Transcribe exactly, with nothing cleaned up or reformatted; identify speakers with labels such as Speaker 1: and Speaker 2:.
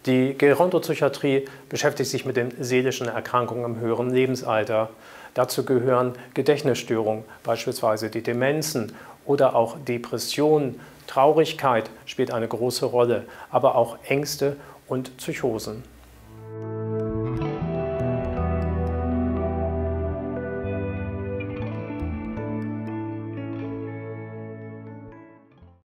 Speaker 1: Die Gerontopsychiatrie beschäftigt sich mit den seelischen Erkrankungen im höheren Lebensalter. Dazu gehören Gedächtnisstörungen, beispielsweise die Demenzen oder auch Depressionen. Traurigkeit spielt eine große Rolle, aber auch Ängste und Psychosen.